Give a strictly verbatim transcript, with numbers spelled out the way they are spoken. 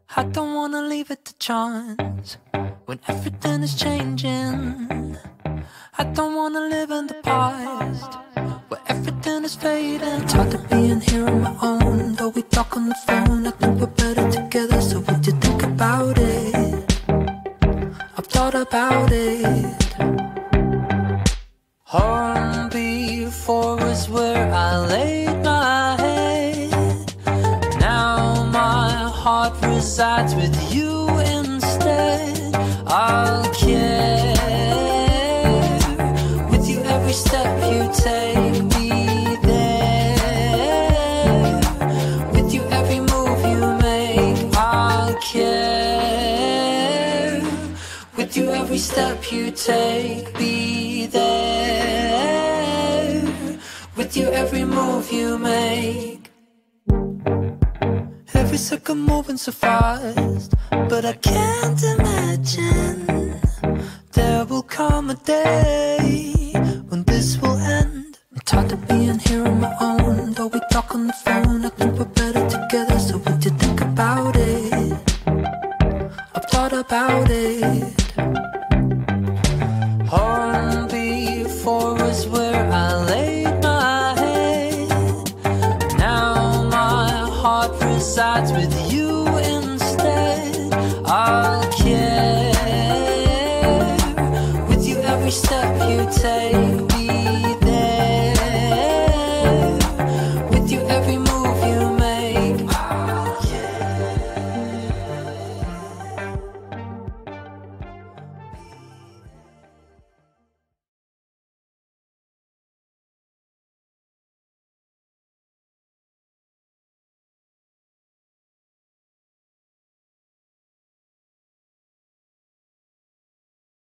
I don't wanna leave it to chance when everything is changing. I don't wanna live in the past where everything is fading. It's hard to be in here on my own, though we talk on the phone. I think we're better together, so would you think about it? I've thought about it. Home before was where I laid my head. Now my heart resides with you instead. I'll care with you every step you take. Be there with you every move you make. I'll care with you every step you take. Be there with you every move you make. Every second moving so fast, but I can't imagine there will come a day when this will end. I'm tired of being here on my own, though we talk on the phone. I think we're better together, so would you think about it? I've thought about it. Home before was where I laid my head. Now my heart resides with you instead. I'll care with you every step you take.